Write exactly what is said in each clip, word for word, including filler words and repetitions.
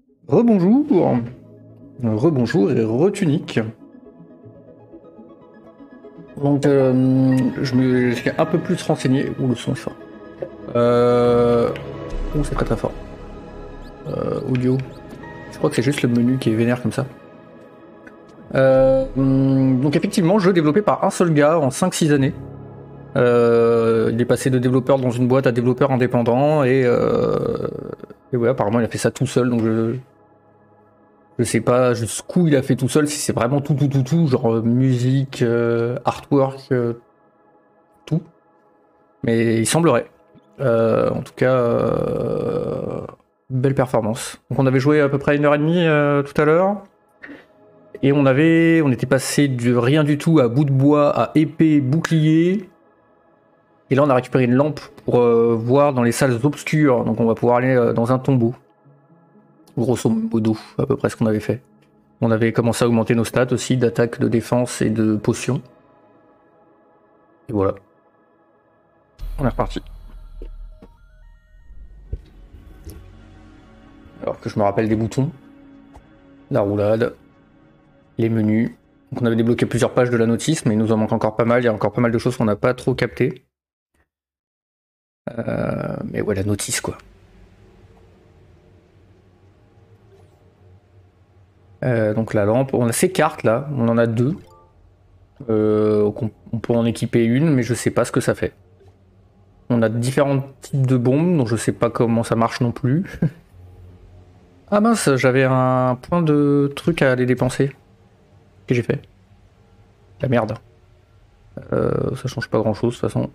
Rebonjour, rebonjour et retunique. Donc euh, je me suis un peu plus renseigné. Ouh, le son est fort. Euh... Ouh, c'est très très fort. Euh, audio. Je crois que c'est juste le menu qui est vénère comme ça. Euh, donc effectivement, jeu développé par un seul gars en cinq six années. Euh, il est passé de développeur dans une boîte à développeur indépendant et, euh, et ouais, apparemment il a fait ça tout seul. Donc je je sais pas jusqu'où il a fait tout seul, si c'est vraiment tout tout tout tout, genre euh, musique, euh, artwork, euh, tout. Mais il semblerait. Euh, en tout cas, euh, belle performance. Donc on avait joué à peu près une heure et demie euh, tout à l'heure. Et on avait, on était passé de rien du tout à bout de bois, à épée, bouclier. Et là on a récupéré une lampe pour euh, voir dans les salles obscures. Donc on va pouvoir aller euh, dans un tombeau. Grosso modo, à peu près ce qu'on avait fait. On avait commencé à augmenter nos stats aussi, d'attaque, de défense et de potions. Et voilà. On est reparti. Alors que je me rappelle des boutons. La roulade. Les menus. Donc on avait débloqué plusieurs pages de la notice, mais il nous en manque encore pas mal. Il y a encore pas mal de choses qu'on n'a pas trop captées. Euh, mais ouais, la notice quoi. Euh, donc la lampe. On a ces cartes là, on en a deux. Euh, on, on peut en équiper une, mais je sais pas ce que ça fait. On a différents types de bombes, donc je sais pas comment ça marche non plus. Ah mince, j'avais un point de truc à aller dépenser. Qu'est-ce que j'ai fait? La merde. Euh, ça change pas grand chose de toute façon.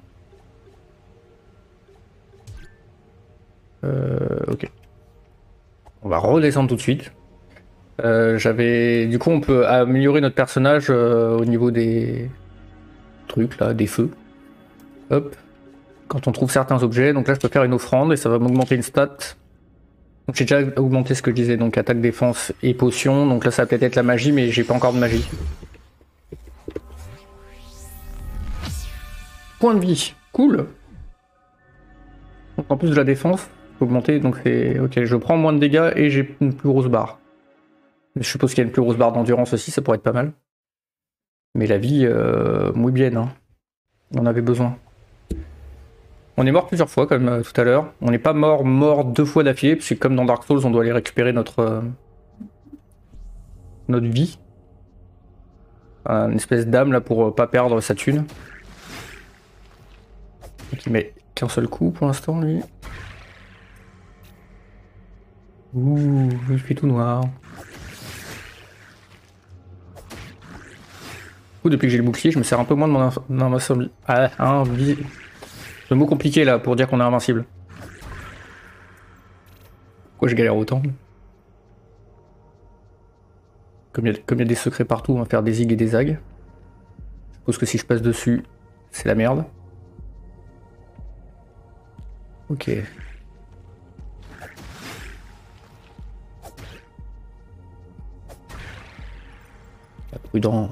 Euh, ok. On va redescendre tout de suite. Euh, j'avais. Du coup, on peut améliorer notre personnage euh, au niveau des trucs là, des feux. Hop. Quand on trouve certains objets, donc là je peux faire une offrande et ça va m'augmenter une stat. Donc j'ai déjà augmenté ce que je disais, donc attaque, défense et potion. Donc là ça va peut-être être la magie, mais j'ai pas encore de magie. Point de vie, cool. Donc en plus de la défense, augmenter, donc c'est ok. Je prends moins de dégâts et j'ai une plus grosse barre. Je suppose qu'il y a une plus grosse barre d'endurance aussi, ça pourrait être pas mal. Mais la vie, euh, muy bien, hein. On en avait besoin. On est mort plusieurs fois, comme euh, tout à l'heure. On n'est pas mort mort deux fois d'affilée, parce que comme dans Dark Souls, on doit aller récupérer notre euh, notre vie. Une espèce d'âme là pour euh, pas perdre sa thune. Donc il met qu'un seul coup pour l'instant, lui. Ouh, il fait tout noir. Du coup, depuis que j'ai le bouclier, je me sers un peu moins de mon invincible. Ah, invi... Le mot compliqué là pour dire qu'on est invincible. Pourquoi je galère autant? Comme il y, y a des secrets partout, on va faire des zigs et des zags. Je suppose que si je passe dessus, c'est la merde. Ok. Prudent.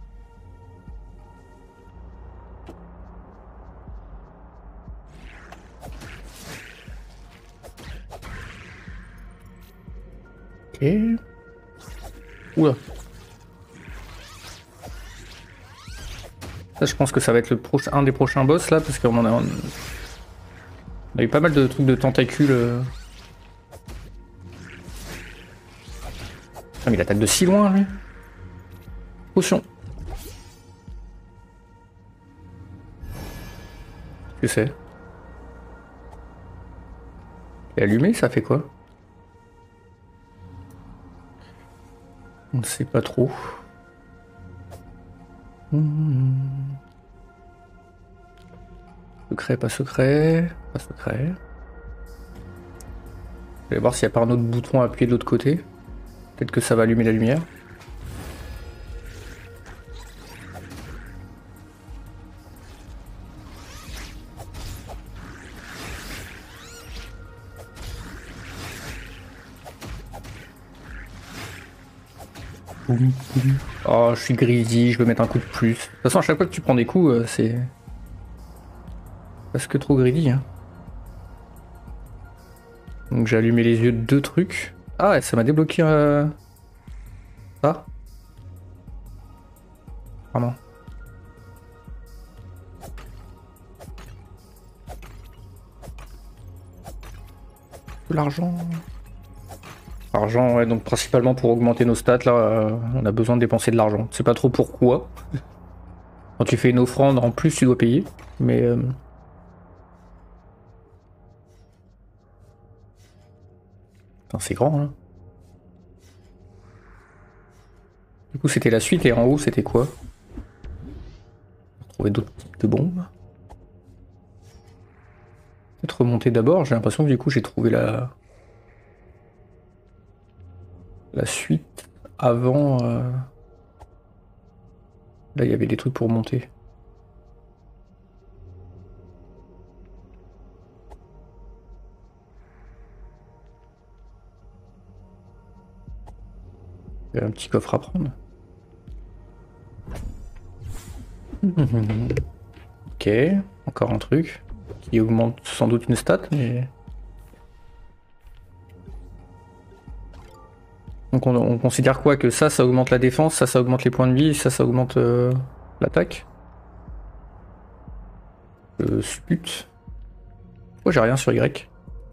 Ok. Oula. Ça, je pense que ça va être le prochain, un des prochains boss là, parce qu'on en a, on a eu pas mal de trucs de tentacules. Ah, mais il attaque de si loin, lui. Potion. Qu'est-ce que c'est? Et allumé, ça fait quoi? On ne sait pas trop. Mmh. Secret, pas secret. Pas secret. Je vais voir s'il n'y a pas un autre bouton à appuyer de l'autre côté. Peut-être que ça va allumer la lumière. Oh, je suis greedy, je veux mettre un coup de plus. De toute façon, à chaque fois que tu prends des coups, euh, c'est... Parce que trop greedy, hein. Donc j'ai allumé les yeux de deux trucs. Ah, ça m'a débloqué euh... ça. Vraiment. L'argent. L'argent, ouais, donc principalement pour augmenter nos stats, là, euh, on a besoin de dépenser de l'argent. Je sais pas trop pourquoi. Quand tu fais une offrande, en plus, tu dois payer. Mais... Euh... c'est grand, hein. Du coup, c'était la suite, et en haut, c'était quoi? Trouver d'autres types de bombes. Peut-être remonter d'abord, j'ai l'impression que du coup, j'ai trouvé la... la suite avant... Euh... Là, il y avait des trucs pour monter. Il y a un petit coffre à prendre. Ok, encore un truc qui augmente sans doute une stat, mais... Donc on, on considère quoi? Que ça, ça augmente la défense, ça, ça augmente les points de vie, ça, ça augmente euh, l'attaque. Euh, sput. Pourquoi j'ai rien sur Y?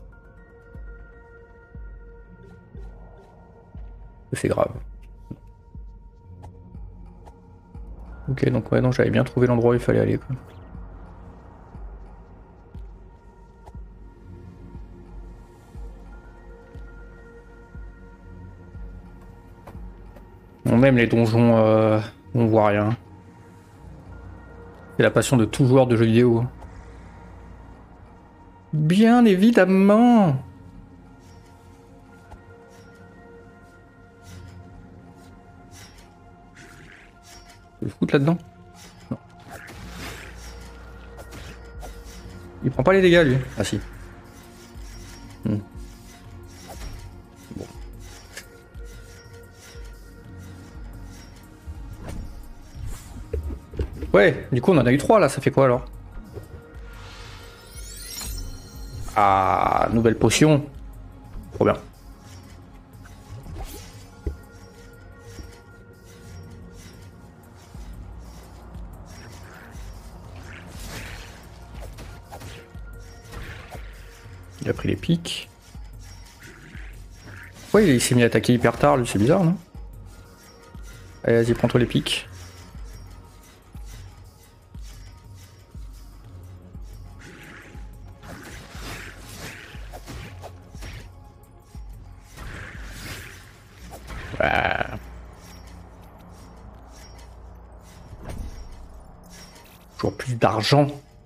C'est grave. Ok, donc ouais, non, j'avais bien trouvé l'endroit où il fallait aller, quoi. On aime les donjons euh, où on voit rien. C'est la passion de tout joueur de jeux vidéo. Bien évidemment. Je vais foutre là-dedans. Non. Il prend pas les dégâts, lui. Ah si. Hmm. Bon. Ouais, du coup on en a eu trois là, ça fait quoi alors? Ah, nouvelle potion. Trop bien. Il a pris les pics. Ouais, il s'est mis à attaquer hyper tard, lui, c'est bizarre, non? Allez, vas-y, prends-toi les pics. Ouais. Toujours plus d'argent.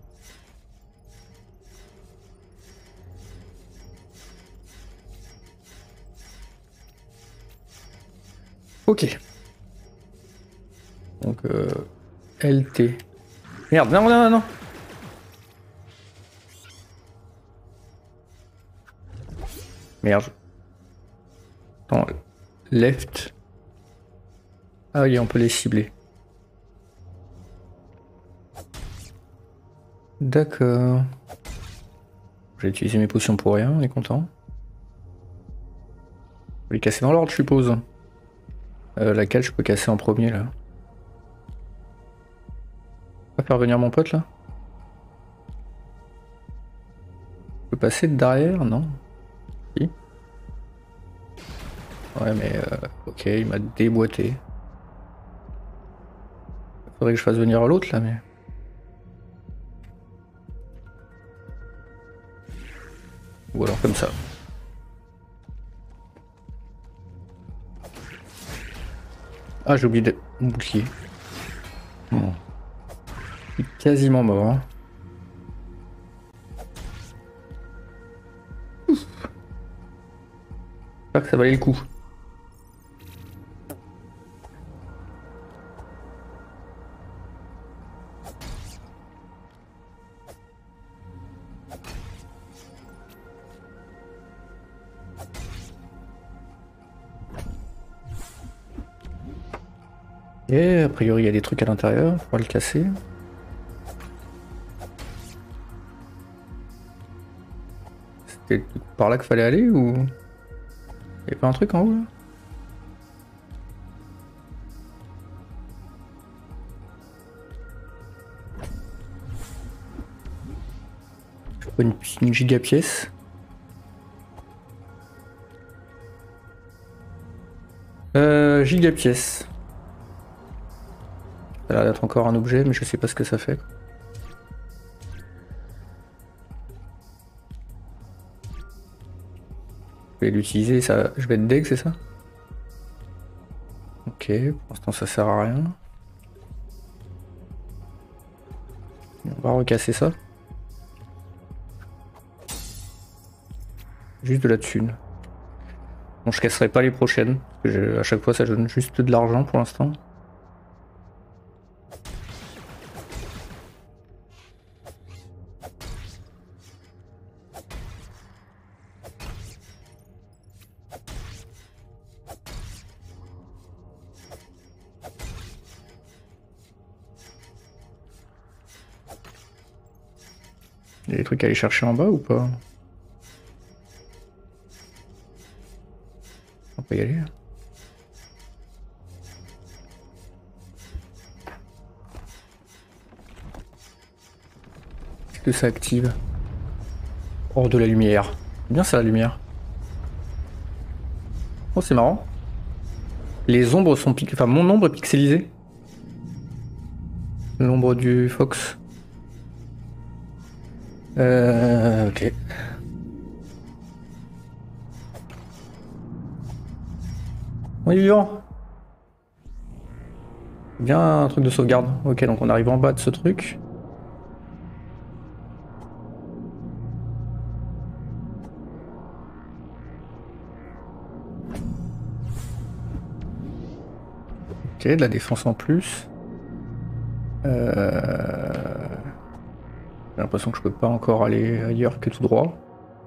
Ok. Donc, euh, L T. Merde, non, non, non, non. Merde. Attends, left. Ah oui, on peut les cibler. D'accord. J'ai utilisé mes potions pour rien, on est content. On va les casser dans l'ordre, je suppose. Euh, laquelle je peux casser en premier, là? On va faire venir mon pote, là? Je peux passer de derrière? Non. Si. Ouais, mais... Euh, ok, il m'a déboîté. Faudrait que je fasse venir l'autre, là, mais... Ou alors comme ça. Ah, j'ai oublié de... mon bouclier. Bon. Je suis quasiment mort. Hein. J'espère que ça valait le coup. Et a priori il y a des trucs à l'intérieur, on va le casser. C'était par là qu'il fallait aller ou... Y'a pas un truc en haut là? Je vois une, une giga pièce. Euh, giga pièce. Ça a l'air d'être encore un objet, mais je sais pas ce que ça fait. Je vais l'utiliser, ça. Je vais être deg, c'est ça? Ok, pour l'instant ça sert à rien. On va recasser ça. Juste de la thune. Bon, je casserai pas les prochaines. Parce que à chaque fois ça donne juste de l'argent pour l'instant. Il y a des trucs à aller chercher en bas ou pas? On peut y aller. Est-ce que ça active? Hors de la lumière. C'est bien ça la lumière. Oh c'est marrant. Les ombres sont pic... Enfin mon ombre est pixelisée. L'ombre du fox. Euh... Ok. On est vivant. Bien un truc de sauvegarde. Ok, donc on arrive en bas de ce truc. Ok, de la défense en plus. Euh... J'ai l'impression que je peux pas encore aller ailleurs que tout droit.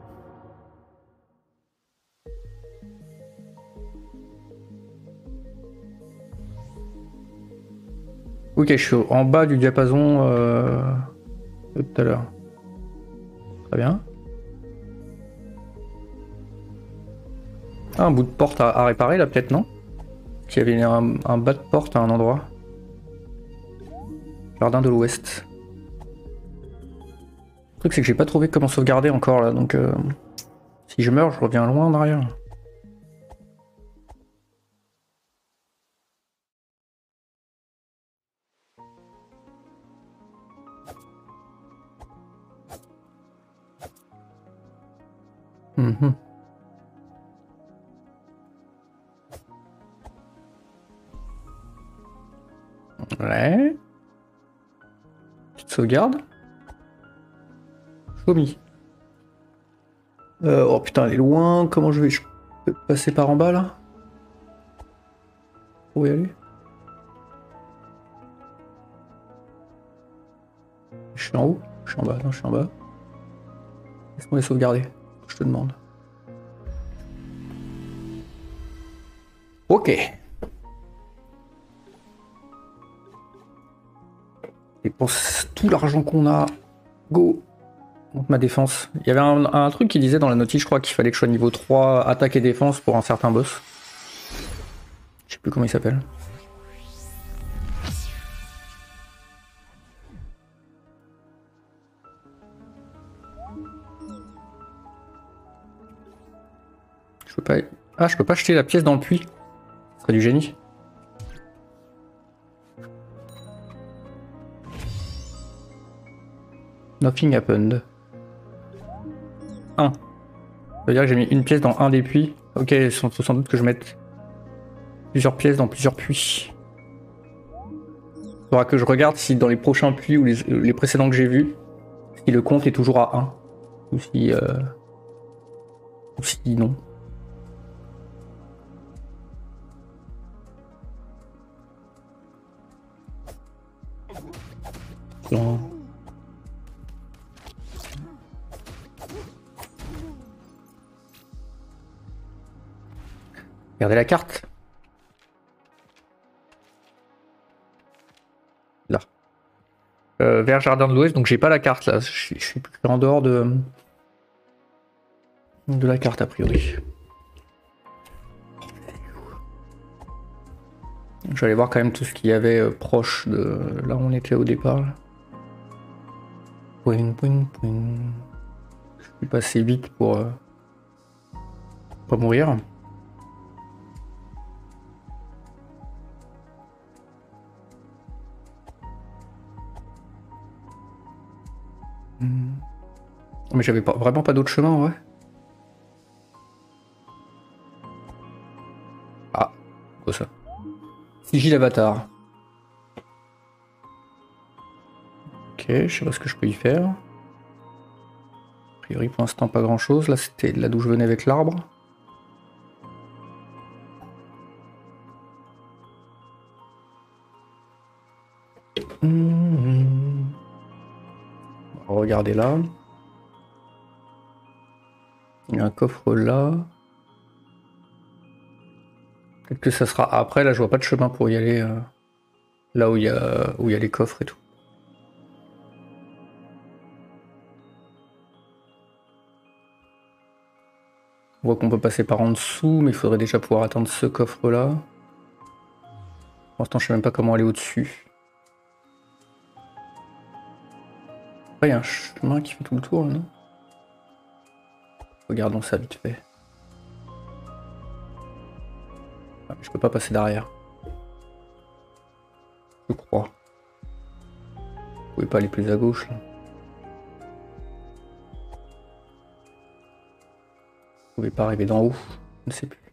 Ok, je suis en bas du diapason euh, de tout à l'heure. Très bien. Ah, un bout de porte à, à réparer là peut-être, non? Qu'il y avait un, un bas de porte à un endroit. Jardin de l'Ouest. Le truc c'est que j'ai pas trouvé comment sauvegarder encore là, donc euh, si je meurs je reviens loin en arrière. Mmh. Ouais. Petite sauvegarde. Chomi. Euh, oh putain, elle est loin. Comment je vais je peux passer par en bas là? Pour y aller? Je suis en haut? Je suis en bas, non, je suis en bas. Laisse-moi les sauvegarder, je te demande. Ok. Dépense tout l'argent qu'on a. Go. Donc ma défense. Il y avait un, un truc qui disait dans la notice, je crois qu'il fallait que je sois niveau trois attaque et défense pour un certain boss. Je sais plus comment il s'appelle. Je peux pas... Ah, je peux pas jeter la pièce dans le puits. Ce serait du génie. Nothing happened. un. Ça veut dire que j'ai mis une pièce dans un des puits. Ok, il faut sans doute que je mette plusieurs pièces dans plusieurs puits. Il faudra que je regarde si dans les prochains puits ou les, les précédents que j'ai vus, si le compte est toujours à un. Ou si... Euh... Ou si non. Non. Regardez la carte. Là. Euh, vers Jardin de l'Ouest, donc j'ai pas la carte là. Je suis, je suis en dehors de, de la carte a priori. Je vais aller voir quand même tout ce qu'il y avait euh, proche de là où on était au départ. Pouin, pouin, pouin. Je suis passé vite pour euh, pas mourir. Hmm. Mais j'avais pas, vraiment pas d'autre chemin, ouais. Ah, quoi ça? Sigil Avatar. Ok, je sais pas ce que je peux y faire. A priori pour l'instant pas grand chose. Là c'était là d'où je venais avec l'arbre. Mmh. On va regarder là. Il y a un coffre là. Peut-être que ça sera après, là je vois pas de chemin pour y aller. Euh, là où il y a où il y a les coffres et tout. On voit qu'on peut passer par en dessous, mais il faudrait déjà pouvoir atteindre ce coffre là. Pour l'instant je sais même pas comment aller au-dessus. Après il y a un chemin qui fait tout le tour là, non? Regardons ça vite fait. Ah, je peux pas passer derrière. Je crois. Vous pouvez pas aller plus à gauche là. Vous pouvez pas arriver d'en haut. Je ne sais plus.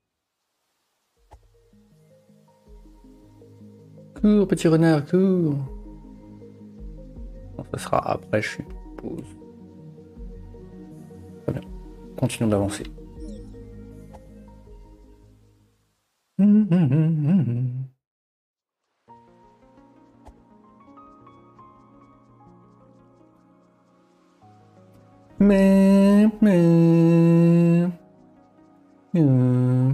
Cours, petit renard, cours. Bon, ça sera après, je suppose. Très bien. Continuons d'avancer. Hum, hum, hum, hum. Mais, mais... Euh...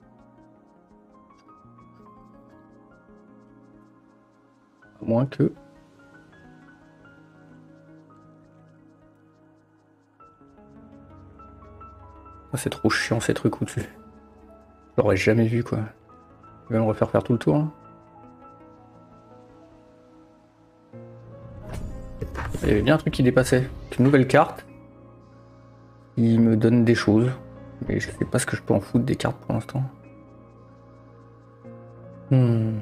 À moins que... Ah, c'est trop chiant ces trucs au-dessus. Je l'aurais jamais vu quoi. Il va me refaire faire tout le tour. Hein. Il y avait bien un truc qui dépassait. Une nouvelle carte. Il me donne des choses. Mais je sais pas ce que je peux en foutre des cartes pour l'instant. Hmm.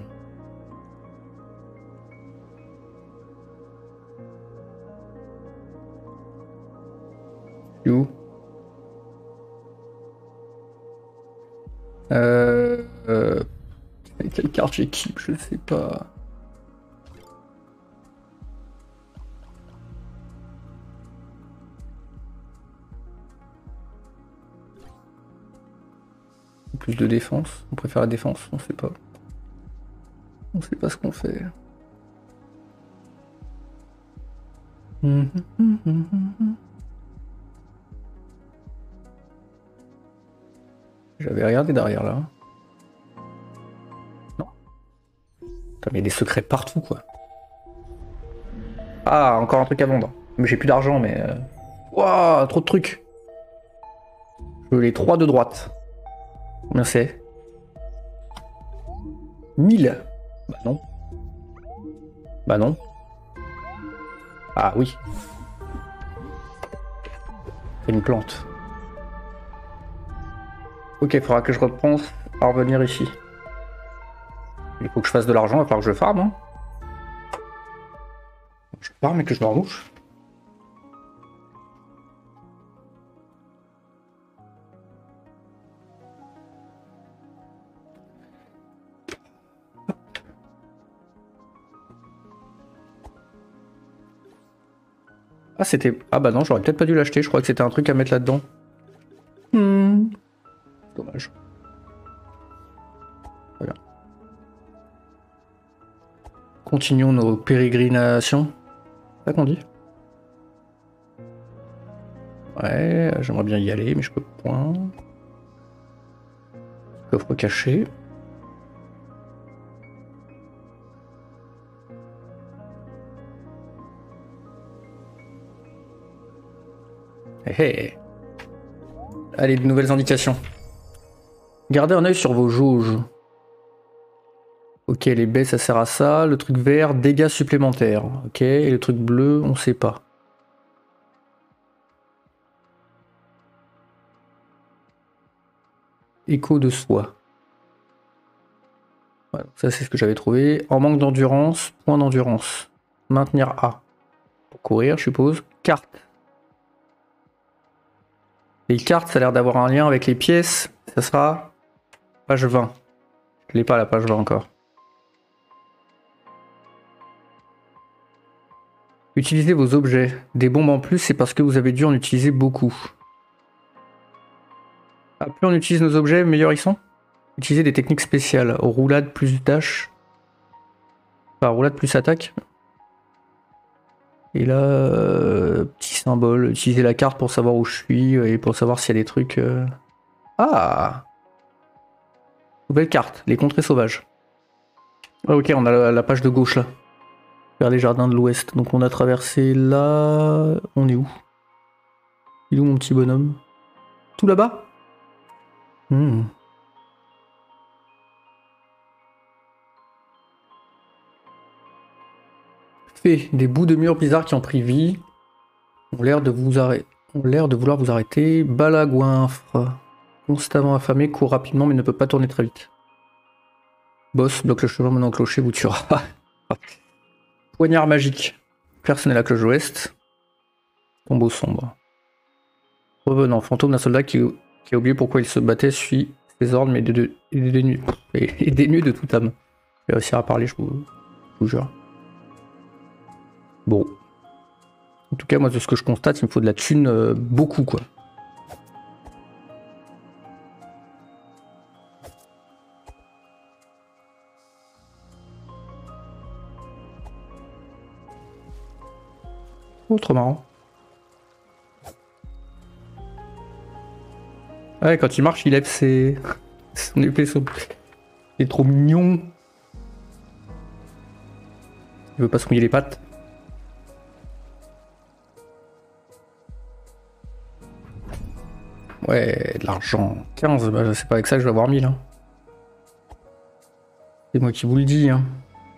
Où euh, euh... Quelle carte j'équipe, je sais pas. Plus de défense, on préfère la défense, on sait pas. On sait pas ce qu'on fait. J'avais regardé derrière là. Non. Putain, mais il y a des secrets partout quoi. Ah, encore un truc à vendre. Mais j'ai plus d'argent, mais... Euh... Wouah, trop de trucs. Je veux les trois de droite. Combien c'est? mille. Bah non. Bah non. Ah oui. C'est une plante. Ok, il faudra que je repense à revenir ici. Il faut que je fasse de l'argent, il va falloir que je farme. Hein. Je farme et que je me remouche. Ah c'était... Ah bah non, j'aurais peut-être pas dû l'acheter, je crois que c'était un truc à mettre là-dedans. Hmm. Dommage. Très bien. Continuons nos pérégrinations. C'est ça qu'on dit? Ouais, j'aimerais bien y aller, mais je peux point. Coffre caché. Hé hé. Allez, de nouvelles indications. Gardez un œil sur vos jauges. Ok, les baies, ça sert à ça. Le truc vert, dégâts supplémentaires. Ok, et le truc bleu, on sait pas. Écho de soi. Voilà, ça, c'est ce que j'avais trouvé. En manque d'endurance, point d'endurance. Maintenir A. Pour courir, je suppose. Carte. Les cartes, ça a l'air d'avoir un lien avec les pièces. Ça sera page vingt. Je l'ai pas la page vingt encore. Utilisez vos objets. Des bombes en plus, c'est parce que vous avez dû en utiliser beaucoup. Ah, plus on utilise nos objets, meilleurs ils sont. Utilisez des techniques spéciales. Roulade plus dash. Enfin, roulade plus attaque. Et là, euh, petit symbole. Utilisez la carte pour savoir où je suis et pour savoir s'il y a des trucs... Euh... Ah! Nouvelle carte, les contrées sauvages. Ah, ok, on a la, la page de gauche là. Vers les jardins de l'ouest. Donc on a traversé là... On est où? Il est où mon petit bonhomme? Tout là-bas? Hmm. Fait, des bouts de murs bizarres qui ont pris vie. Ont l'air de vous arrêter. Ont l'air de vouloir vous arrêter. Balagouinfre. Constamment affamé, court rapidement mais ne peut pas tourner très vite. Boss, bloque le chemin, maintenant clocher vous tuera. Poignard magique. Personne à la cloche ouest. Tombeau sombre. Revenant, fantôme d'un soldat qui, qui a oublié pourquoi il se battait, suit ses ordres mais de, de, est dénu, est dénu de toute âme. Je vais réussir à parler, je vous, je vous jure. Bon. En tout cas, moi, de ce que je constate, il me faut de la thune euh, beaucoup, quoi. Oh, trop marrant. Ouais, quand il marche, il lève ses... son épée. Son... Il est trop mignon. Il veut pas se mouiller les pattes. Ouais, de l'argent. quinze, bah, c'est pas avec ça que je vais avoir mille. Hein. C'est moi qui vous le dis. Hein.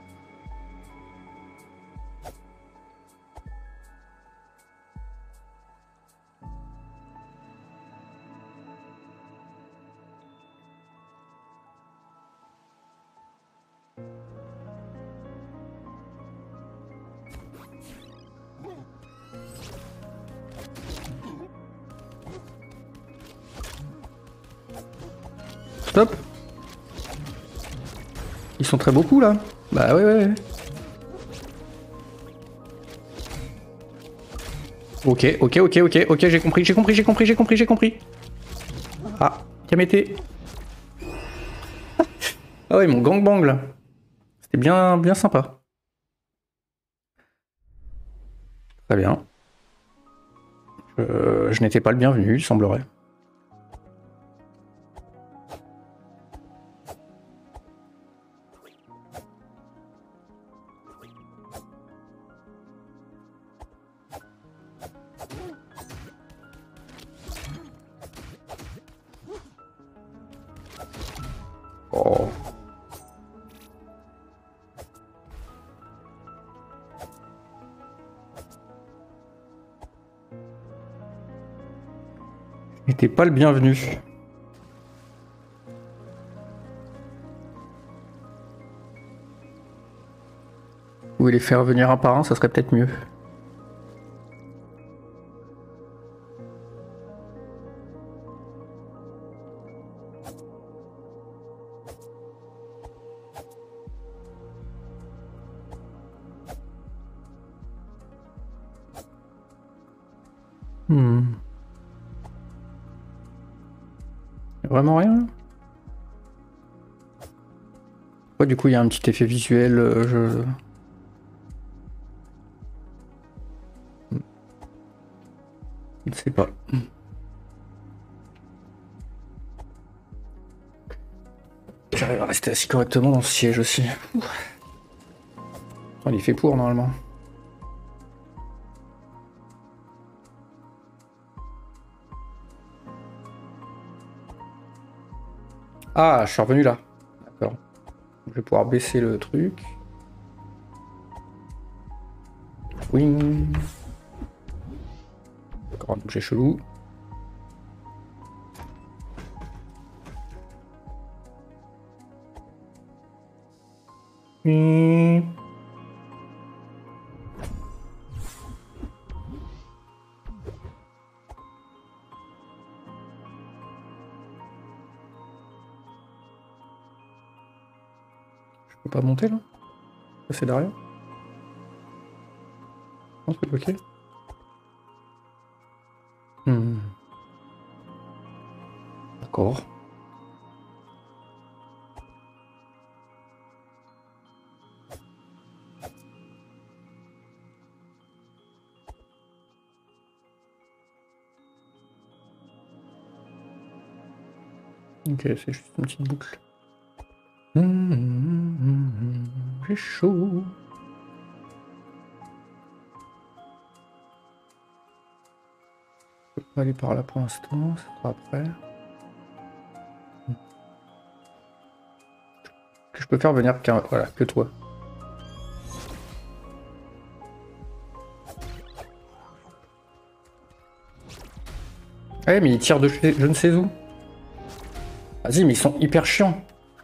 Stop. Ils sont très beaucoup là. Bah ouais ouais ouais. Ok, ok, ok, ok, ok, j'ai compris, j'ai compris, j'ai compris, j'ai compris, j'ai compris. Ah, Kamete. Ah ouais, mon gangbang là. C'était bien, bien sympa. Très bien. Euh, je n'étais pas le bienvenu, il semblerait. Oh. Je n'étais pas le bienvenu. Vous voulez les faire venir un par un, ça serait peut-être mieux. Hmm. Vraiment rien. Ouais, du coup, il y a un petit effet visuel. Euh, je... je ne sais pas. J'arrive à rester assis correctement dans ce siège aussi. Oh, il est fait pour normalement. Ah, je suis revenu là. D'accord. Je vais pouvoir baisser le truc. Oui. Encore un objet chelou. Oui. Je peux pas monter là? Ça c'est derrière? Non, c'est bloqué. Hmm. D'accord. Ok, c'est juste une petite boucle. Mmh, mmh, mmh, mmh, j'ai chaud. Je peux pas aller par là pour l'instant, ça sera après. Que je peux faire venir qu'un. Voilà, que toi. Ouais, mais ils tirent de chez je ne sais où. Vas-y, mais ils sont hyper chiants.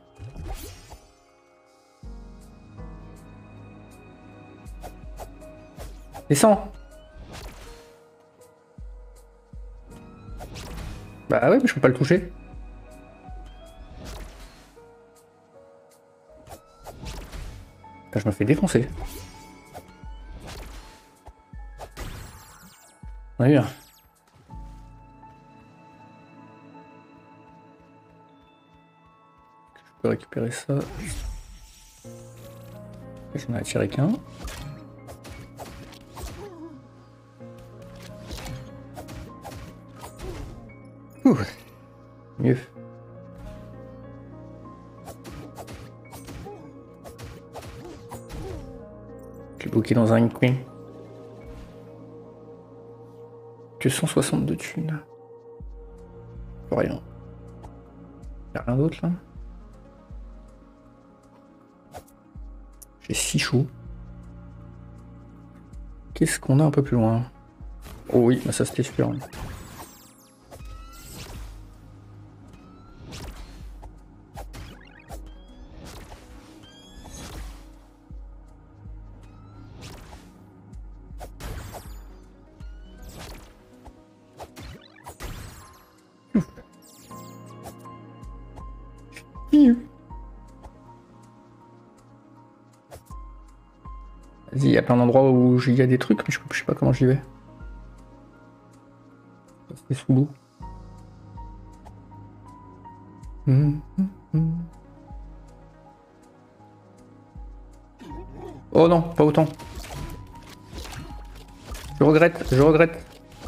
Descends. Bah ouais, mais je peux pas le toucher. Putain, je me fais défoncer. On a eu un. Je peux récupérer ça. J'en ai attiré qu'un. Ouh. Mieux. Je l'ai bloqué dans un coin. Que cent soixante-deux thunes. Plus rien. Y'a rien d'autre là? J'ai six choux. Qu'est-ce qu'on a un peu plus loin? Oh oui, bah ça c'était sûr. Vas-y, il y a plein d'endroits où il y a des trucs, mais je, je sais pas comment j'y vais. C'est sous l'eau. Mmh, mmh, mmh. Oh non, pas autant. Je regrette, je regrette.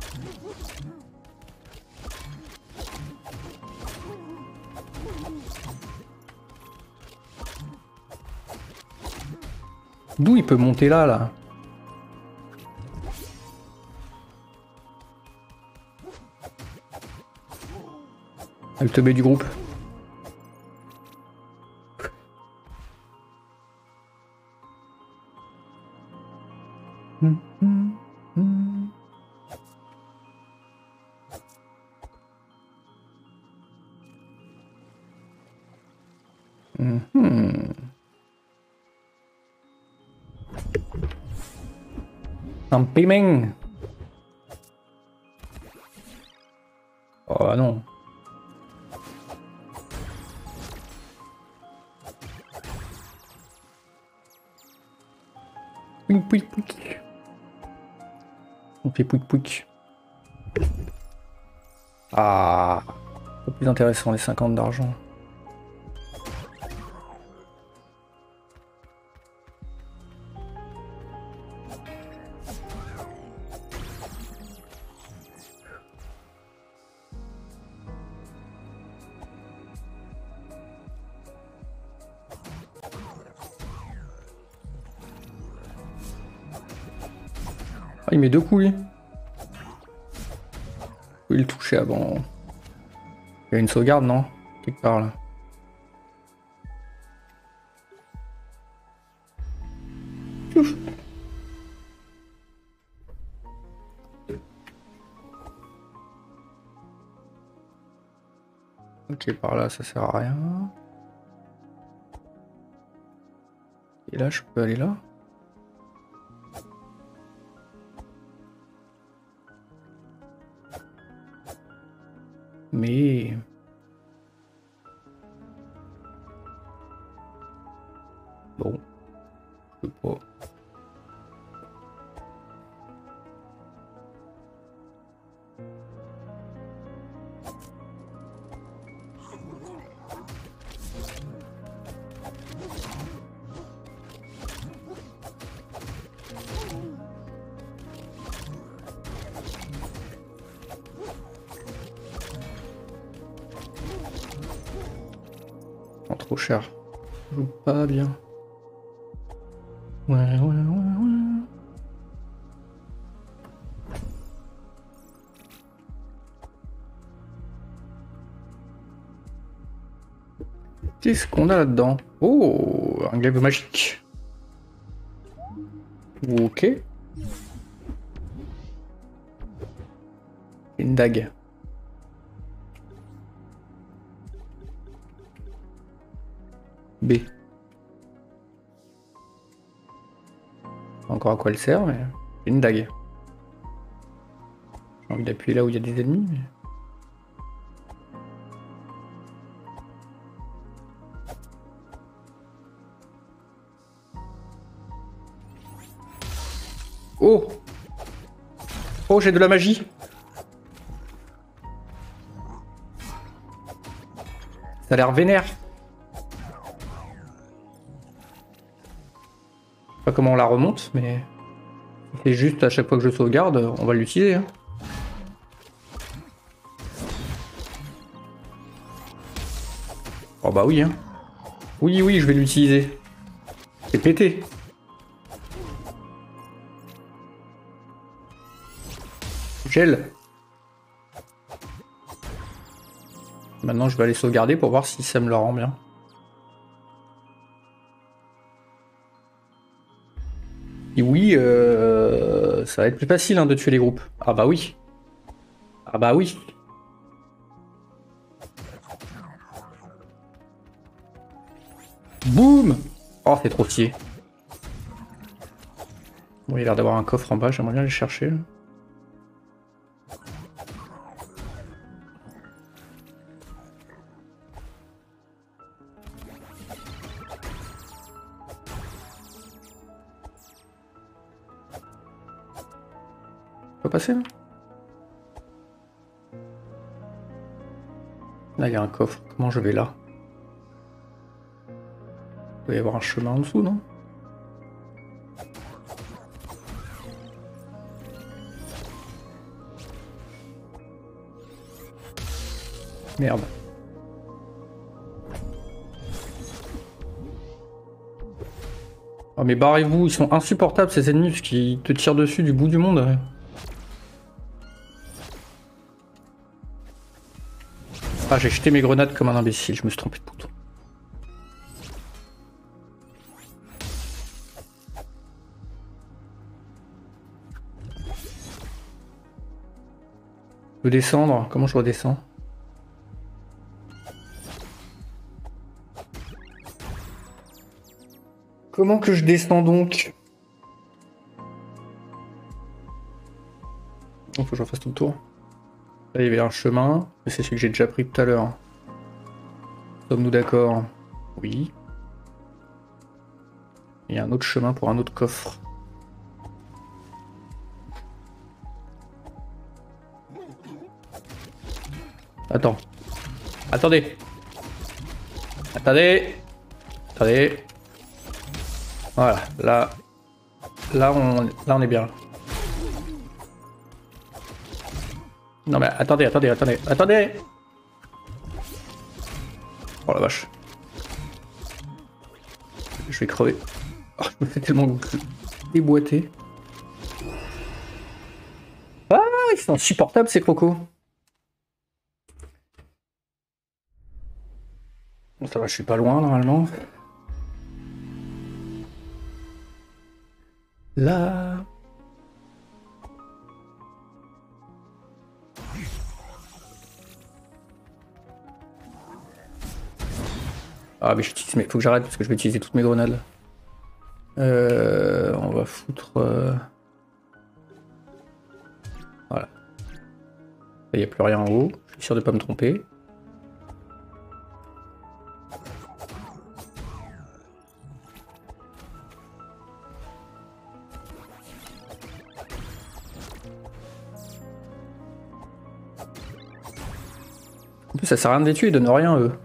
D'où il peut monter là, là? Le teubé du groupe. Mmh, mmh, mmh. Mmh. Un piming. Oh non. Pouic pouic pouic. On fait pouic pouic. Ah, un peu plus intéressant les cinquante d'argent. Ah, il met deux coups lui. Il le toucher avant. Il y a une sauvegarde, non? Quelque part là. Ouf. Ok, par là, ça sert à rien. Et là, je peux aller là. Mais... Bon. Je peux pas. Oh, trop cher. Je joue pas bien. Ouais, ouais, ouais, ouais. Qu'est-ce qu'on a là-dedans? Oh, un glaive magique. Ok. Une dague. B. Pas encore à quoi elle sert, mais une dague. J'ai envie d'appuyer là où il y a des ennemis. Mais... Oh! Oh, j'ai de la magie! Ça a l'air vénère. Je sais pas comment on la remonte, mais c'est juste à chaque fois que je sauvegarde, on va l'utiliser. Hein. Oh bah oui, hein. Oui, oui, je vais l'utiliser. C'est pété. Gel. Maintenant, je vais aller sauvegarder pour voir si ça me le rend bien. Et oui, euh, ça va être plus facile hein, de tuer les groupes. Ah bah oui. Ah bah oui. Boum! Oh, c'est trop stylé. Bon, il a l'air d'avoir un coffre en bas, j'aimerais bien aller chercher. On peut passer là? Là, il y a un coffre. Comment je vais là? Il doit y avoir un chemin en dessous, non? Merde. Oh mais barrez-vous, ils sont insupportables ces ennemis parce qu'ils te tirent dessus du bout du monde. Ah, j'ai jeté mes grenades comme un imbécile, je me suis trompé de bouton. Je veux descendre, comment je redescends? Comment que je descends donc? Il faut que je refasse tout le tour. Là, il y avait un chemin, mais c'est celui que j'ai déjà pris tout à l'heure. Sommes-nous d'accord? Oui. Il y a un autre chemin pour un autre coffre. Attends. Attendez. Attendez. Attendez. Voilà, là. Là, on, là, on est bien. Non mais attendez, attendez, attendez, attendez. Oh la vache. Je vais crever. Oh, je me fais tellement déboîter. Ah, ils sont insupportables ces crocos. Bon, ça va, je suis pas loin normalement. Là. Ah mais j'utilise, mais faut que j'arrête parce que je vais utiliser toutes mes grenades. Euh, on va foutre... Euh... Voilà. Il n'y a plus rien en haut, je suis sûr de pas me tromper. En plus ça sert à rien de les tuer, ils donnent rien eux.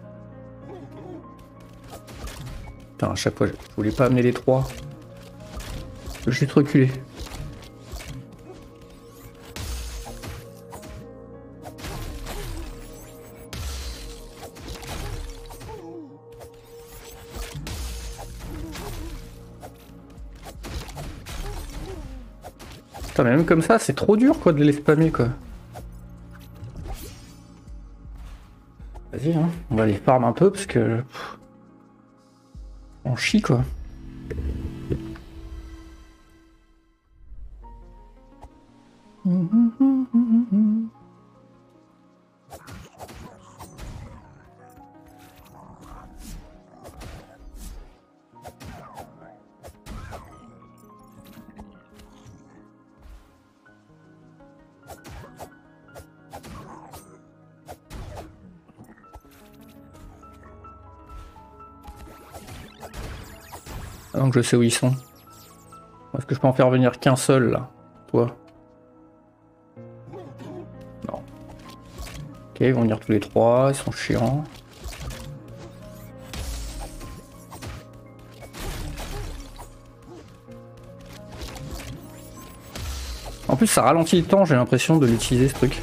Putain, à chaque fois je voulais pas amener les trois. Je vais juste reculer. Putain, mais même comme ça, c'est trop dur quoi de les spammer quoi. Vas-y, hein, on va les farm un peu parce que... Pff, on chie quoi. Donc je sais où ils sont. Est-ce que je peux en faire venir qu'un seul là? Toi? Non. Ok, ils vont venir tous les trois, ils sont chiants. En plus ça ralentit le temps, j'ai l'impression de l'utiliser ce truc.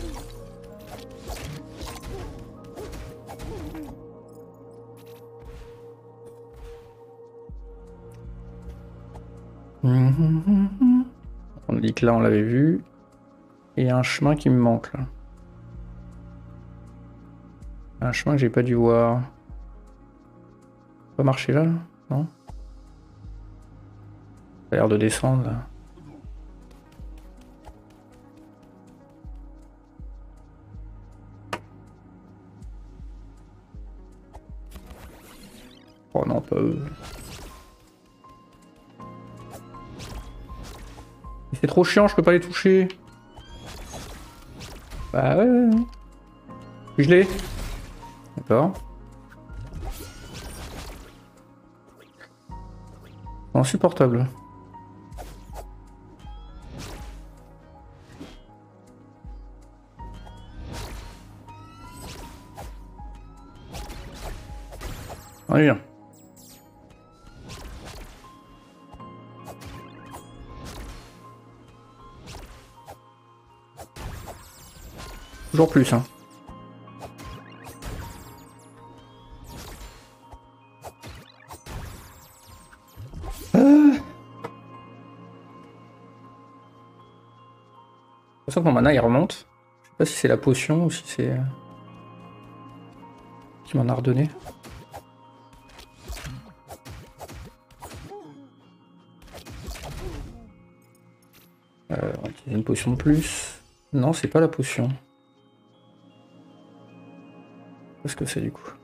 On dit que là on l'avait vu. Et il y a un chemin qui me manque là. Un chemin que j'ai pas dû voir. Pas marcher là, là non? Ça a l'air de descendre là. Oh non, pas eux. C'est trop chiant, je peux pas les toucher. Bah ouais, ouais, ouais. Je l'ai. D'accord. Insupportable. Allez, viens. Toujours plus, hein. Euh... Je sens que mon mana il remonte. Je sais pas si c'est la potion ou si c'est... qui m'en a redonné. Euh, on va utiliser une potion de plus. Non, c'est pas la potion. Qu'est-ce que c'est du coup?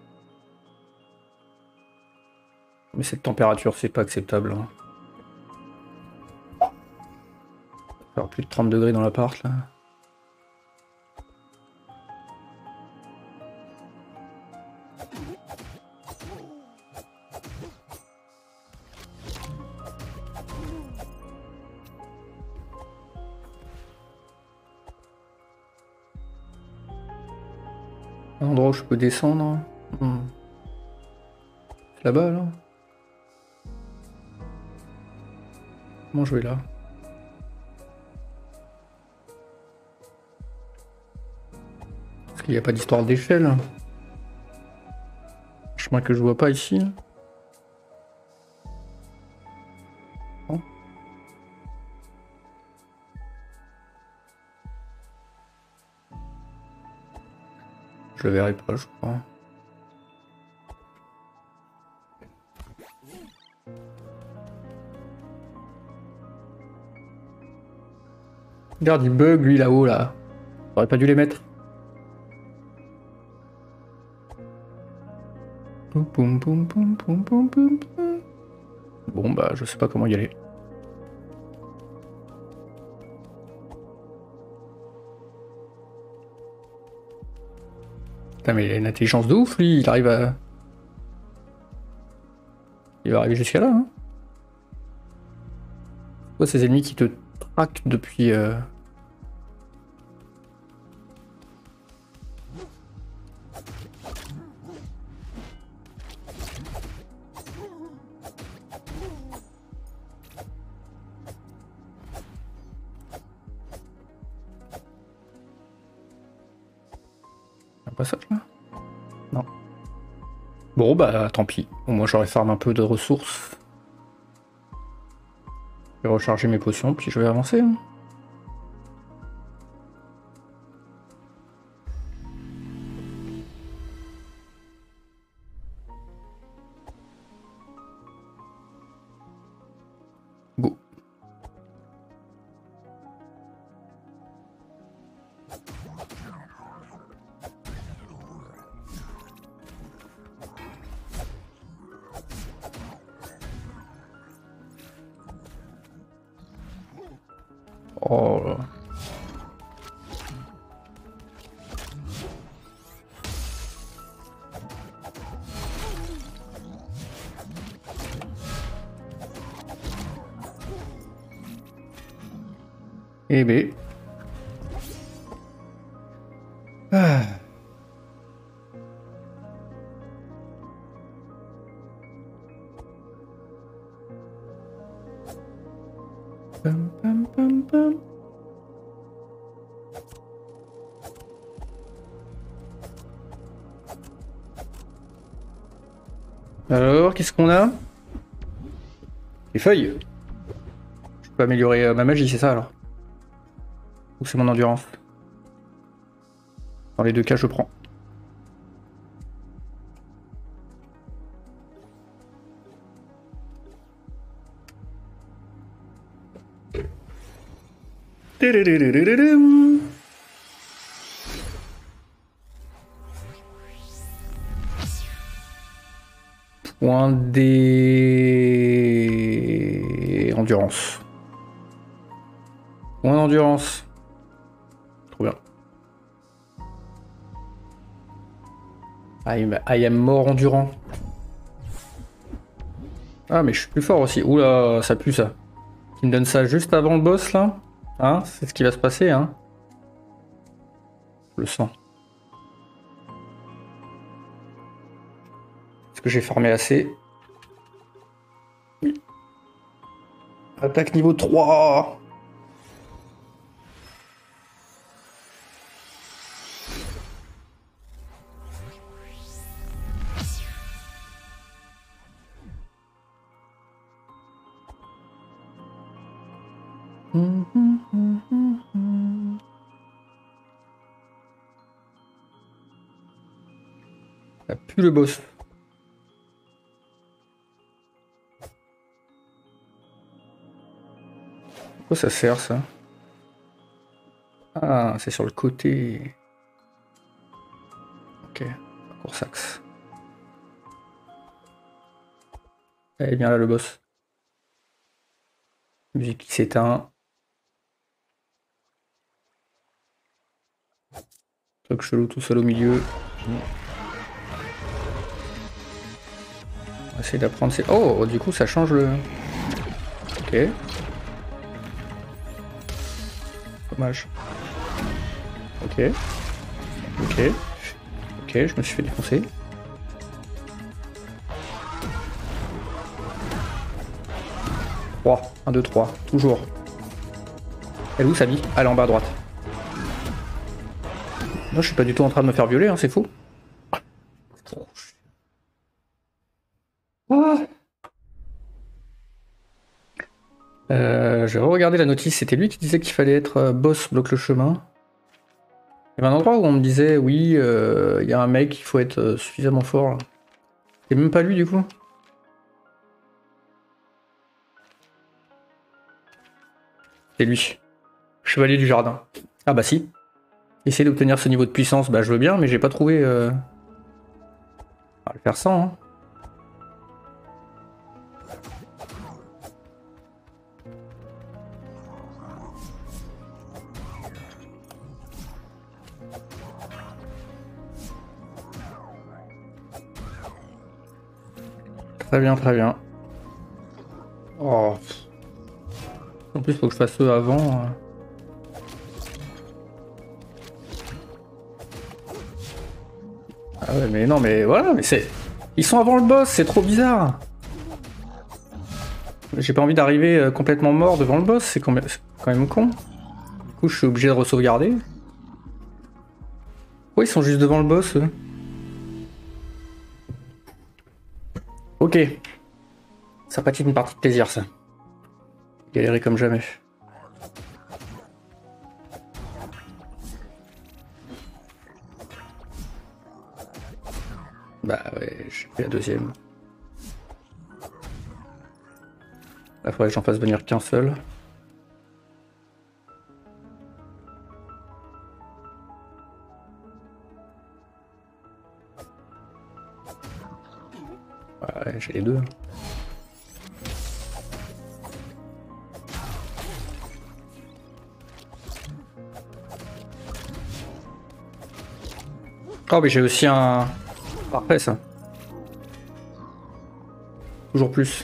Mais cette température, c'est pas acceptable. Hein. Il va y avoir plus de trente degrés dans l'appart là. Un endroit où je peux descendre. Hmm. Là-bas là. Comment je vais là? Parce qu'il n'y a pas d'histoire d'échelle. Un chemin que je vois pas ici. Non. Je le verrai pas, je crois. Regarde, il bug lui là-haut là. J'aurais pas dû les mettre. Poum, poum, poum, poum, poum, poum, poum, poum. Bon bah je sais pas comment y aller. Putain mais il a une intelligence de ouf lui, il arrive à... Il va arriver jusqu'à là hein. C'est quoi ces ennemis qui te traquent depuis... Euh... Un passage là? Non. Bon bah tant pis, au moins j'aurais farm un peu de ressources. Je vais recharger mes potions puis je vais avancer. Hein. Go. Oh là. Eh ben. Ah. Pam, pam, pam, pam. Alors, qu'est-ce qu'on a? Les feuilles. Je peux améliorer euh, ma magie, c'est ça alors? Ou c'est mon endurance? Dans les deux cas, je prends. Point des... Endurance. Point d'endurance. Trop bien. I am, I am mort endurant. Ah mais je suis plus fort aussi. Oula, ça pue ça. Qui me donne ça juste avant le boss là. Hein, c'est ce qui va se passer hein. Je le sens. Est-ce que j'ai farmé assez? Oui. Attaque niveau trois. Hum, hum, hum, hum, hum. Ça pue le boss. Pourquoi ça sert ça? Ah, c'est sur le côté. Ok, Coursaxe. Eh bien là le boss. Musique qui s'éteint. Truc chelou tout seul au milieu. On va essayer d'apprendre ces... Oh, du coup ça change le... Ok. Dommage. Ok. Ok. Ok, je me suis fait défoncer. trois. un, deux, trois. Toujours. Elle est où sa vie? Elle est en bas à droite. Non, je suis pas du tout en train de me faire violer, hein, c'est fou. Ah. Euh, j'ai regardé la notice, c'était lui qui disait qu'il fallait être euh, boss bloque le chemin. Il y avait un endroit où on me disait oui, il euh, y a un mec, il faut être euh, suffisamment fort. C'est même pas lui du coup. C'est lui. Chevalier du jardin. Ah bah si. Essayer d'obtenir ce niveau de puissance, bah je veux bien, mais j'ai pas trouvé... Euh... On va le faire sans, hein. Très bien, très bien. Oh. En plus, faut que je fasse eux avant. Ah ouais, mais non, mais voilà, mais c'est... Ils sont avant le boss, c'est trop bizarre. J'ai pas envie d'arriver complètement mort devant le boss, c'est quand même... quand même con. Du coup, je suis obligé de re-sauvegarder. Pourquoi ils sont juste devant le boss, eux? Ok. Ça peut être une partie de plaisir, ça. Galérer comme jamais. Bah ouais, j'ai fait la deuxième. Là, faudrait que j'en fasse venir qu'un seul. Ouais, j'ai les deux. Oh, mais j'ai aussi un... Parfait, ça. Toujours plus.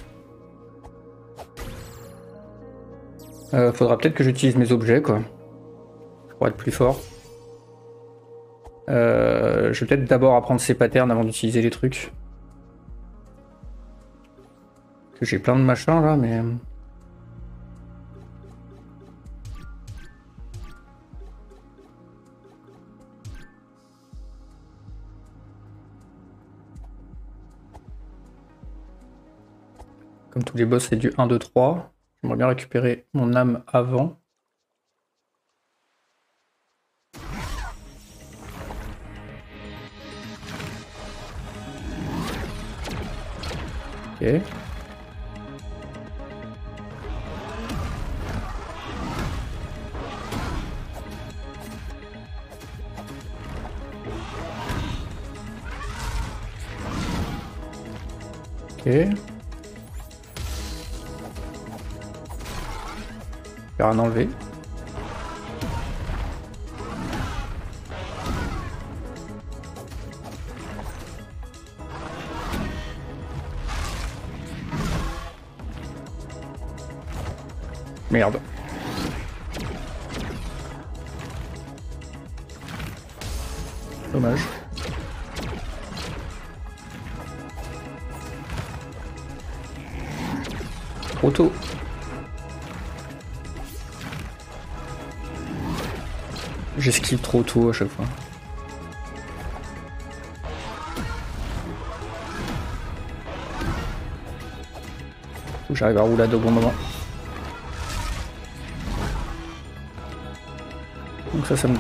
Euh, faudra peut-être que j'utilise mes objets, quoi. Pour être plus fort. Euh, je vais peut-être d'abord apprendre ces patterns avant d'utiliser les trucs. Parce que j'ai plein de machins, là, mais... Comme tous les boss, c'est du un, deux, trois. J'aimerais bien récupérer mon âme avant. Ok. Ok. Faire un enlever. Merde. Dommage. Trop tôt. J'esquive trop tôt à chaque fois. Faut que j'arrive à rouler au bon moment. Donc ça, ça me...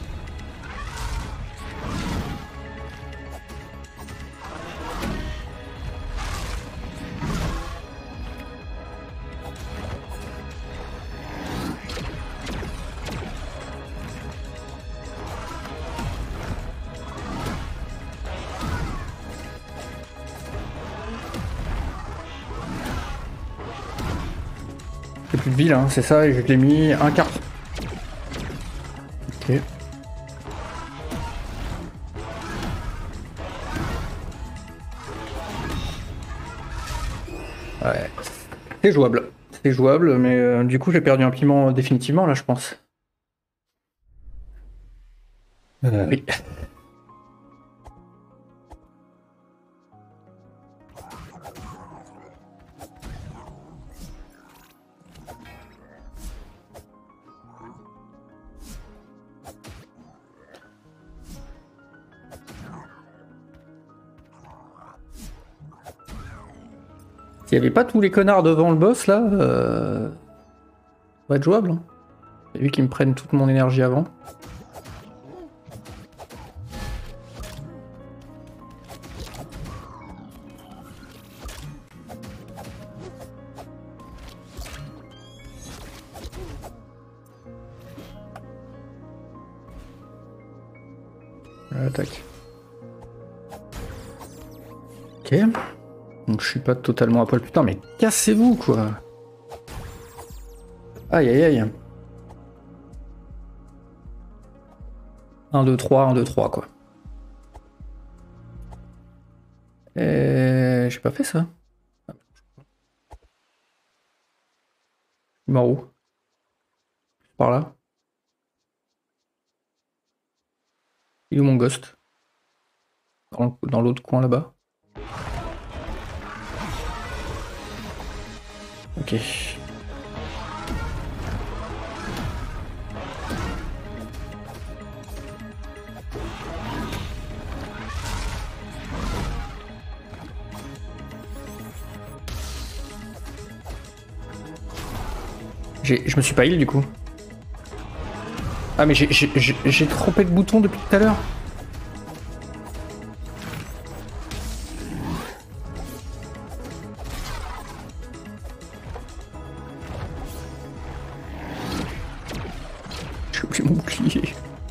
J'ai plus de ville, hein, c'est ça, et je l'ai mis un quart. Ok. Ouais, c'est jouable. C'est jouable, mais euh, du coup j'ai perdu un piment définitivement là, je pense. Euh, oui. S'il n'y avait pas tous les connards devant le boss là, euh... ça va être jouable. Hein. J'ai vu qu'ils me prennent toute mon énergie avant. Attaque. Ok. Donc je suis pas totalement à poil. Putain, mais cassez-vous quoi. Aïe aïe aïe. un, deux, trois, un, deux, trois quoi. Et... J'ai pas fait ça. Il est où? Par là. Il est où mon ghost? Dans, dans l'autre coin là-bas. Ok. Je me suis pas heal du coup. Ah mais j'ai trompé de bouton depuis tout à l'heure. J'ai oublié mon bouclier.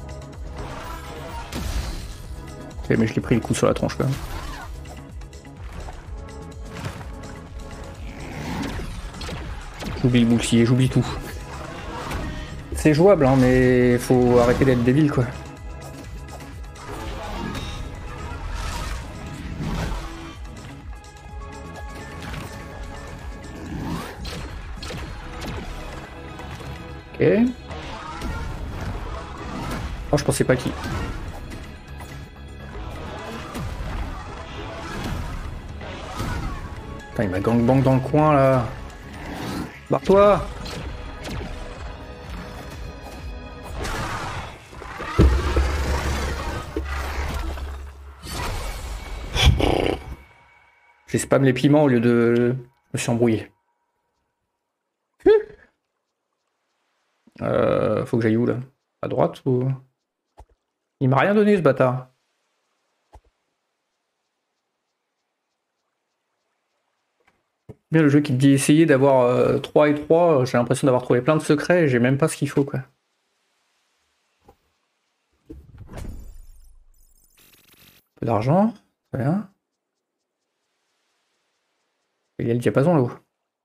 Ok mais je l'ai pris le coup sur la tronche quand même. J'oublie le bouclier, j'oublie tout. C'est jouable hein, mais faut arrêter d'être débile quoi. Ok. Oh je pensais pas qui. Putain il m'a gangbang dans le coin là. Barre-toi! J'ai spam les piments au lieu de... Je me suis embrouillé. Euh, faut que j'aille où là? À droite ou... Il m'a rien donné ce bâtard. Bien le jeu qui te dit essayer d'avoir euh, trois et trois, j'ai l'impression d'avoir trouvé plein de secrets et j'ai même pas ce qu'il faut quoi. Un peu d'argent, très bien. Il y a le diapason là-haut.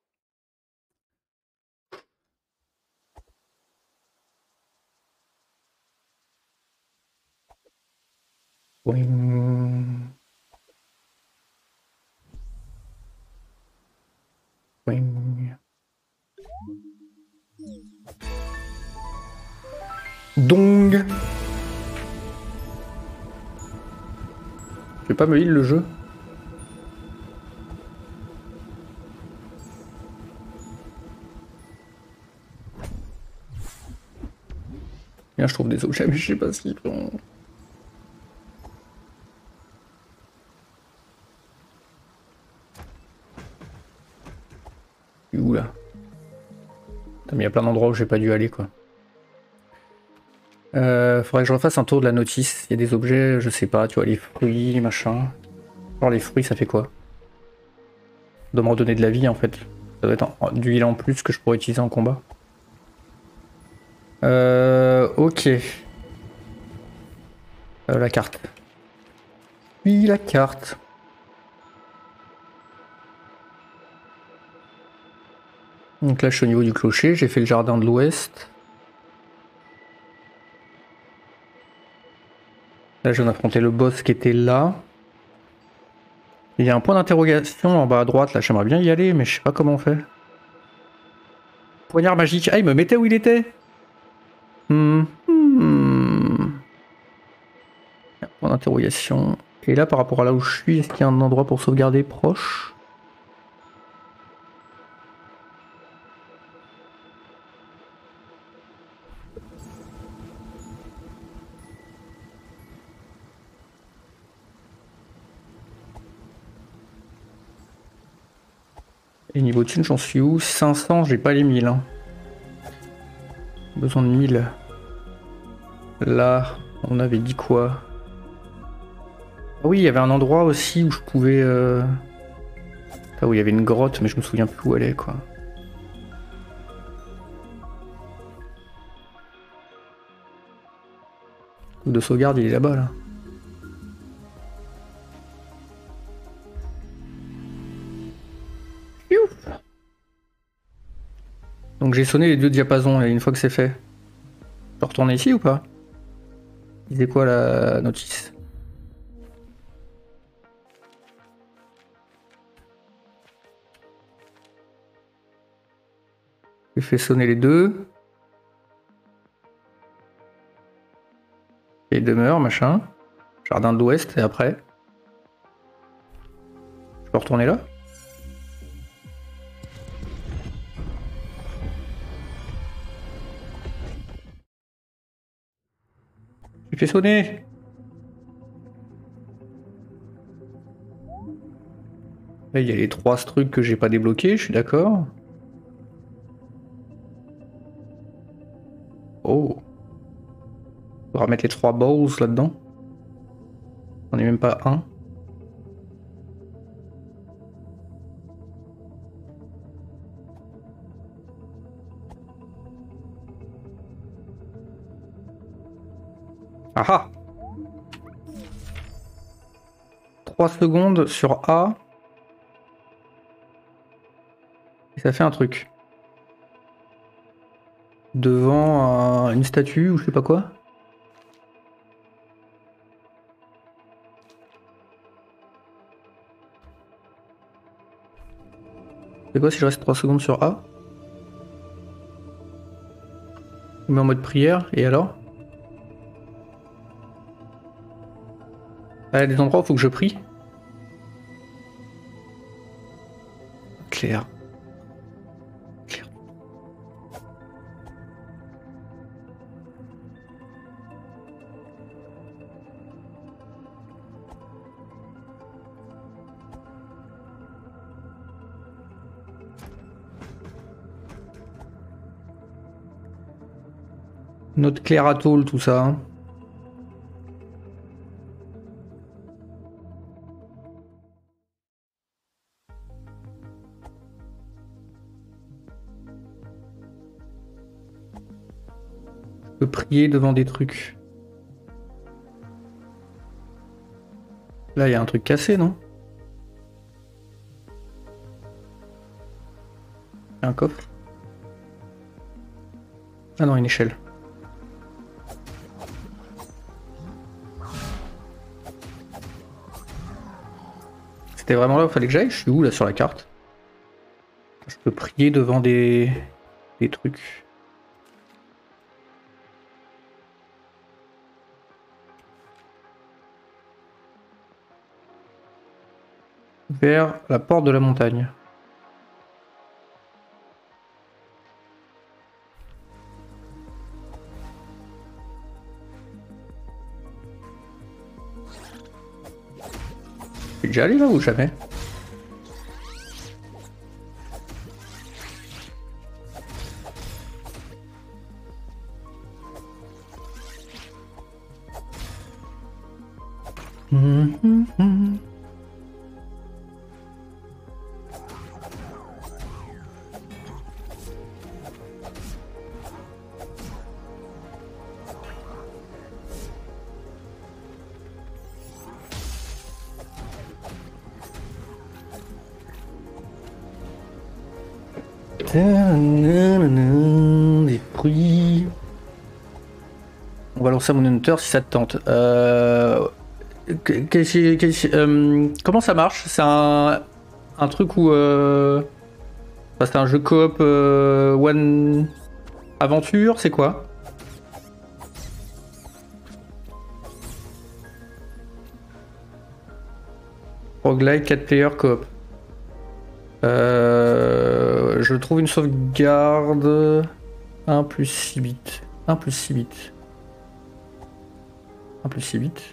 Boing. Boing. Dong. Je vais pas me heal le jeu. Bien, je trouve des objets, mais je sais pas ce qu'ils font. Où là? Putain, mais il y a plein d'endroits où j'ai pas dû aller quoi. Euh, faudrait que je refasse un tour de la notice. Il y a des objets, je sais pas, tu vois, les fruits, machin. Alors les fruits, ça fait quoi? Ça doit me redonner de la vie en fait. Ça doit être un, du heal en plus que je pourrais utiliser en combat. Euh, ok. Euh, la carte. Oui, la carte. Donc là, je suis au niveau du clocher. J'ai fait le jardin de l'ouest. Là, je viens d'affronter le boss qui était là. Il y a un point d'interrogation en bas à droite. Là, j'aimerais bien y aller, mais je sais pas comment on fait. Poignard magique. Ah, il me mettait où il était. Hmm. Hmm. Point d'interrogation. Et là, par rapport à là où je suis, est-ce qu'il y a un endroit pour sauvegarder proche? Et niveau thune, j'en suis où? cinq cents, j'ai pas les mille. Hein. Besoin de mille. Là, on avait dit quoi? Ah oui, il y avait un endroit aussi où je pouvais... Euh... Là où il y avait une grotte, mais je me souviens plus où elle est, quoi. Le de sauvegarde, il est là-bas, là. Donc j'ai sonné les deux diapasons, et une fois que c'est fait, je peux retourner ici ou pas? Il disait quoi la notice? J'ai fait sonner les deux. Et demeure, machin. Jardin de l'Ouest, et après. Je peux retourner là? J'ai fait sonner! Là, il y a les trois trucs que j'ai pas débloqués, je suis d'accord. Oh. On va remettre les trois balls là-dedans. On est même pas un. Ah ah! trois secondes sur A. Et ça fait un truc. Devant un- une statue ou je sais pas quoi. C'est quoi si je reste trois secondes sur A? Je me mets en mode prière, et alors? Ah, il y a des endroits où il faut que je prie. Claire. Claire. Notre Claire Atoll, tout ça. Hein. Je peux prier devant des trucs. Là, il y a un truc cassé, non? Il y a un coffre. Ah non, une échelle. C'était vraiment là où il fallait que j'aille? Je suis où là sur la carte? Je peux prier devant des, des trucs. Vers la porte de la montagne. Je suis déjà allé là ou jamais? Hum, hum, hum. Des bruits. On va lancer mon hunter si ça te tente. Euh... qu'est-ce- qu'est-ce- euh, Comment ça marche? C'est un... un truc où... Euh... enfin, c'est un jeu coop euh, one aventure, c'est quoi? Roguelike quatre player coop. Euh... Je trouve une sauvegarde. un plus six bits. un plus six bits. un plus six bits.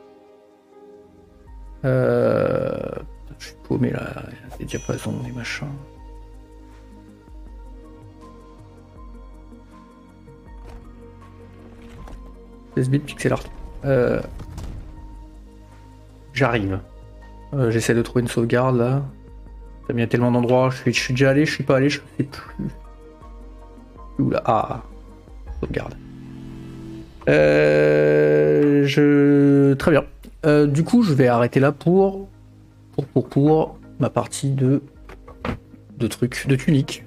Euh... Je suis paumé là, il y a des diapasons, des machins. seize bits pixel art. Euh... J'arrive. Euh, J'essaie de trouver une sauvegarde là. Il y a tellement d'endroits, je suis, je suis déjà allé, je suis pas allé, je sais plus. Où là? Ah, sauvegarde. Euh, je... Très bien. Euh, du coup, je vais arrêter là pour... pour, pour, pour ma partie de... de trucs, de tunique.